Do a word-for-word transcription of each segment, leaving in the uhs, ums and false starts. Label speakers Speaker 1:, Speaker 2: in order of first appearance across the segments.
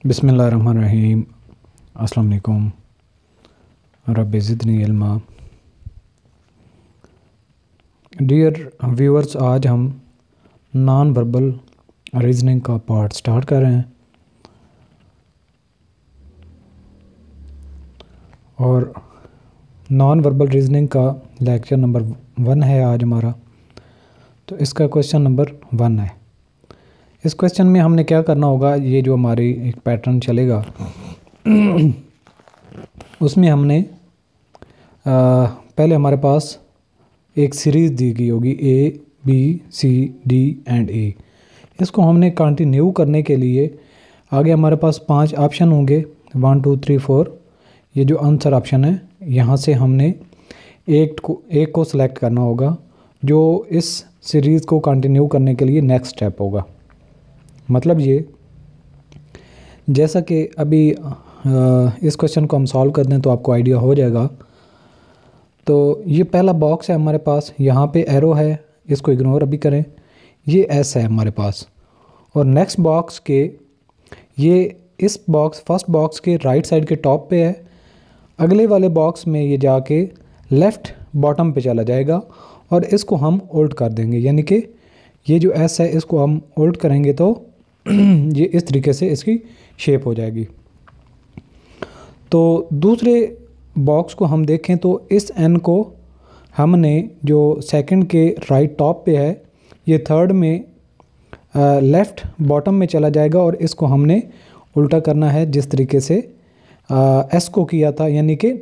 Speaker 1: बिस्मिल्लाहिर्रहमानिर्रहीम। अस्सलाम वालेकुम। रब्बि ज़िदनी इल्मा। डियर व्यूअर्स, आज हम नॉन वर्बल रीजनिंग का पार्ट स्टार्ट कर रहे हैं और नॉन वर्बल रीजनिंग का लेक्चर नंबर वन है आज हमारा। तो इसका क्वेश्चन नंबर वन है। इस क्वेश्चन में हमने क्या करना होगा, ये जो हमारी एक पैटर्न चलेगा उसमें हमने आ, पहले हमारे पास एक सीरीज़ दी गई होगी A B C D and A. इसको हमने कंटिन्यू करने के लिए आगे हमारे पास पांच ऑप्शन होंगे, वन टू थ्री फोर। ये जो आंसर ऑप्शन है, यहाँ से हमने एक को एक को सिलेक्ट करना होगा जो इस सीरीज़ को कंटिन्यू करने के लिए नेक्स्ट स्टेप होगा। मतलब ये, जैसा कि अभी इस क्वेश्चन को हम सॉल्व कर दें तो आपको आइडिया हो जाएगा। तो ये पहला बॉक्स है हमारे पास, यहाँ पे एरो है, इसको इग्नोर अभी करें। ये एस है हमारे पास, और नेक्स्ट बॉक्स के ये इस बॉक्स फर्स्ट बॉक्स के राइट साइड के टॉप पे है। अगले वाले बॉक्स में ये जाके लेफ़्ट बॉटम पे चला जाएगा और इसको हम उल्ट कर देंगे, यानी कि ये जो एस है इसको हम उल्ट करेंगे तो ये इस तरीके से इसकी शेप हो जाएगी। तो दूसरे बॉक्स को हम देखें तो इस एन को हमने जो सेकंड के राइट टॉप पे है, ये थर्ड में लेफ़्ट बॉटम में चला जाएगा और इसको हमने उल्टा करना है जिस तरीके से आ, एस को किया था, यानी कि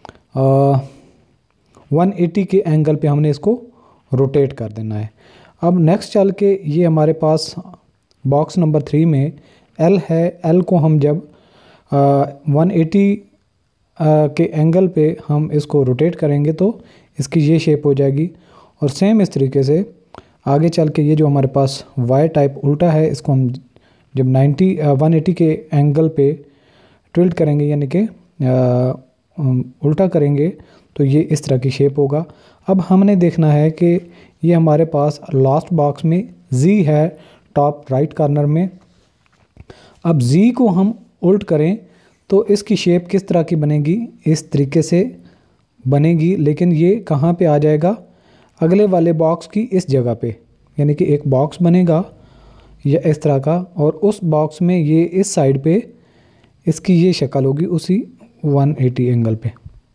Speaker 1: वन एटी के एंगल पे हमने इसको रोटेट कर देना है। अब नेक्स्ट चल के ये हमारे पास बॉक्स नंबर थ्री में एल है। एल को हम जब वन एटी के एंगल पे हम इसको रोटेट करेंगे तो इसकी ये शेप हो जाएगी। और सेम इस तरीके से आगे चल के ये जो हमारे पास वाई टाइप उल्टा है, इसको हम जब नाइन्टी वन एटी के एंगल पे ट्विल्ट करेंगे, यानी कि उल्टा करेंगे, तो ये इस तरह की शेप होगा। अब हमने देखना है कि ये हमारे पास लास्ट बॉक्स में जी है टॉप राइट कॉर्नर में। अब जी को हम उल्ट करें तो इसकी शेप किस तरह की बनेगी, इस तरीके से बनेगी, लेकिन ये कहाँ पे आ जाएगा, अगले वाले बॉक्स की इस जगह पे, यानी कि एक बॉक्स बनेगा या इस तरह का, और उस बॉक्स में ये इस साइड पे इसकी ये शक्ल होगी उसी वन एटी एंगल पे।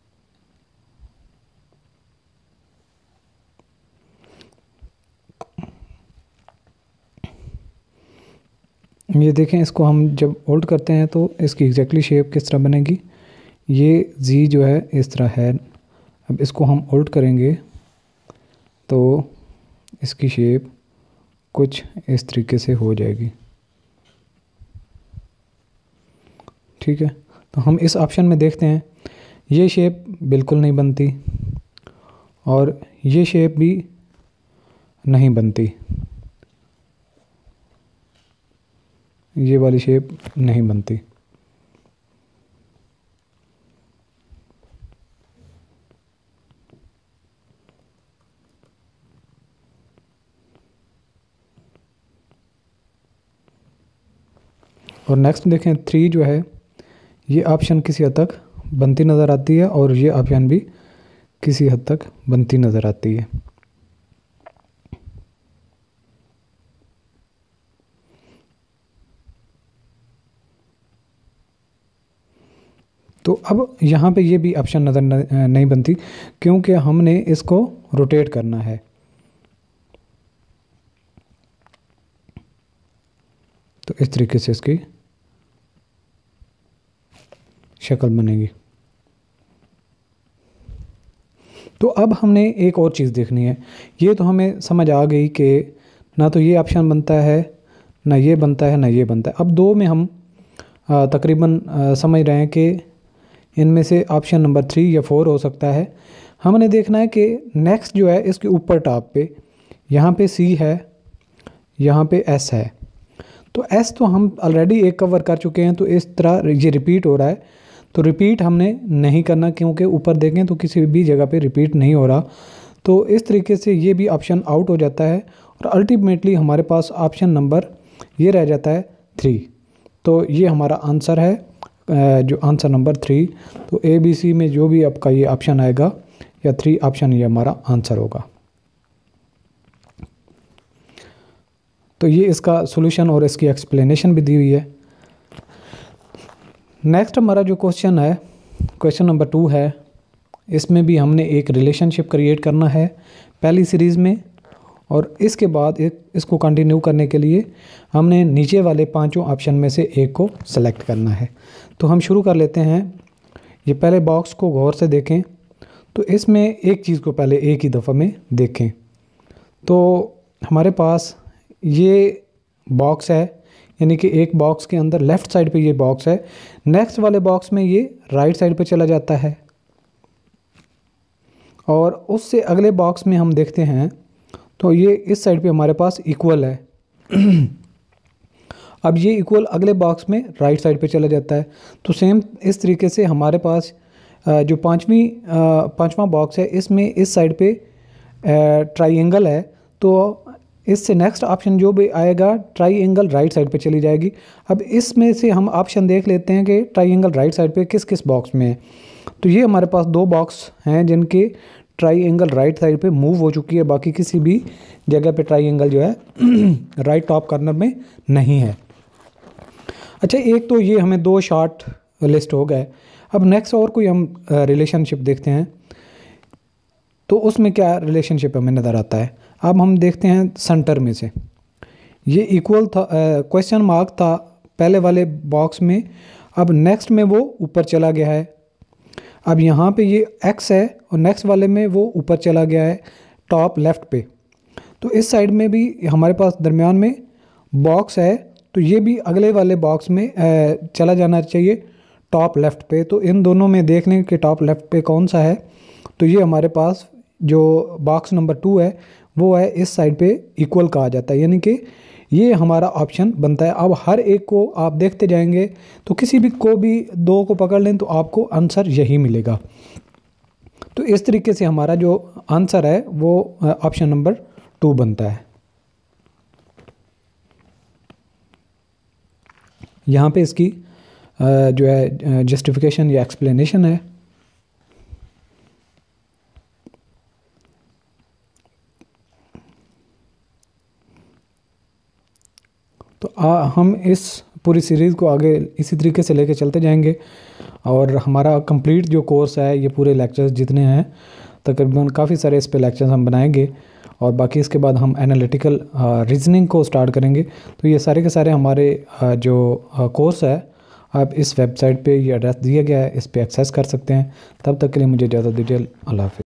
Speaker 1: ये देखें, इसको हम जब उल्ट करते हैं तो इसकी एग्जैक्टली शेप किस तरह बनेगी। ये जी जो है इस तरह है। अब इसको हम उल्ट करेंगे तो इसकी शेप कुछ इस तरीके से हो जाएगी। ठीक है, तो हम इस ऑप्शन में देखते हैं, ये शेप बिल्कुल नहीं बनती और ये शेप भी नहीं बनती, ये वाली शेप नहीं बनती। और नेक्स्ट देखें, थ्री जो है ये ऑप्शन किसी हद तक बनती नज़र आती है और ये ऑप्शन भी किसी हद तक बनती नज़र आती है। तो अब यहाँ पे ये भी ऑप्शन नज़र नहीं बनती क्योंकि हमने इसको रोटेट करना है। तो इस तरीके से इसकी शक्ल बनेगी। तो अब हमने एक और चीज़ देखनी है। ये तो हमें समझ आ गई कि ना तो ये ऑप्शन बनता है, ना ये बनता है, ना ये बनता है। अब दो में हम तकरीबन समझ रहे हैं कि इनमें से ऑप्शन नंबर थ्री या फोर हो सकता है। हमने देखना है कि नेक्स्ट जो है इसके ऊपर टॉप पे, यहाँ पे सी है, यहाँ पे एस है। तो एस तो हम ऑलरेडी एक कवर कर चुके हैं, तो इस तरह ये रिपीट हो रहा है। तो रिपीट हमने नहीं करना क्योंकि ऊपर देखें तो किसी भी जगह पे रिपीट नहीं हो रहा। तो इस तरीके से ये भी ऑप्शन आउट हो जाता है और अल्टीमेटली हमारे पास ऑप्शन नंबर ये रह जाता है थ्री। तो ये हमारा आंसर है, जो आंसर नंबर थ्री। तो ए बी सी में जो भी आपका ये ऑप्शन आएगा या थ्री ऑप्शन, ये हमारा आंसर होगा। तो ये इसका सॉल्यूशन और इसकी एक्सप्लेनेशन भी दी हुई है। नेक्स्ट हमारा जो क्वेश्चन है, क्वेश्चन नंबर टू है, इसमें भी हमने एक रिलेशनशिप क्रिएट करना है पहली सीरीज़ में, और इसके बाद एक इसको कंटिन्यू करने के लिए हमने नीचे वाले पांचों ऑप्शन में से एक को सेलेक्ट करना है। तो हम शुरू कर लेते हैं। ये पहले बॉक्स को गौर से देखें। तो इसमें एक चीज़ को पहले एक ही दफ़ा में देखें। तो हमारे पास ये बॉक्स है, यानी कि एक बॉक्स के अंदर लेफ़्ट साइड पे ये बॉक्स है, नेक्स्ट वाले बॉक्स में ये राइट साइड पे चला जाता है, और उससे अगले बॉक्स में हम देखते हैं तो ये इस साइड पे हमारे पास इक्वल है। अब ये इक्वल अगले बॉक्स में राइट साइड पे चला जाता है। तो सेम इस तरीके से हमारे पास जो पांचवी पांचवा बॉक्स है, इसमें इस साइड पे ट्राइंगल है, तो इससे नेक्स्ट ऑप्शन जो भी आएगा ट्राइंगल राइट साइड पे चली जाएगी। अब इसमें से हम ऑप्शन देख लेते हैं कि ट्राइंगल राइट साइड पे किस किस बॉक्स में है। तो ये हमारे पास दो बॉक्स हैं जिनके ट्राइंगल राइट साइड पे मूव हो चुकी है, बाकी किसी भी जगह पे ट्राइंगल जो है राइट टॉप कॉर्नर में नहीं है। अच्छा, एक तो ये हमें दो शार्ट लिस्ट हो गए। अब नेक्स्ट और कोई हम रिलेशनशिप देखते हैं, तो उसमें क्या रिलेशनशिप हमें नज़र आता है। अब हम देखते हैं सेंटर में से, ये इक्वल था, क्वेश्चन मार्क था पहले वाले बॉक्स में, अब नेक्स्ट में वो ऊपर चला गया है। अब यहाँ पे ये एक्स है और नेक्स्ट वाले में वो ऊपर चला गया है टॉप लेफ़्ट पे। तो इस साइड में भी हमारे पास दरमियान में बॉक्स है, तो ये भी अगले वाले बॉक्स में चला जाना चाहिए टॉप लेफ़्ट पे। तो इन दोनों में देख लें कि टॉप लेफ़्ट पे कौन सा है। तो ये हमारे पास जो बॉक्स नंबर टू है वो है इस साइड पे इक्वल कहा जाता है, यानी कि ये हमारा ऑप्शन बनता है। अब हर एक को आप देखते जाएंगे तो किसी भी को भी दो को पकड़ लें तो आपको आंसर यही मिलेगा। तो इस तरीके से हमारा जो आंसर है वो ऑप्शन नंबर टू बनता है। यहाँ पे इसकी जो है जस्टिफिकेशन या एक्सप्लेनेशन है। तो आ, हम इस पूरी सीरीज़ को आगे इसी तरीके से लेके चलते जाएंगे, और हमारा कंप्लीट जो कोर्स है, ये पूरे लेक्चर्स जितने हैं तकरीबन काफ़ी सारे इस पे लेक्चर्स हम बनाएंगे, और बाकी इसके बाद हम एनालिटिकल रीजनिंग को स्टार्ट करेंगे। तो ये सारे के सारे हमारे जो कोर्स है, आप इस वेबसाइट पे ये एड्रेस दिया गया है, इस पे एक्सेस कर सकते हैं। तब तक के लिए मुझे इजाज़त दीजिए। अल्लाह हाफ़िज़।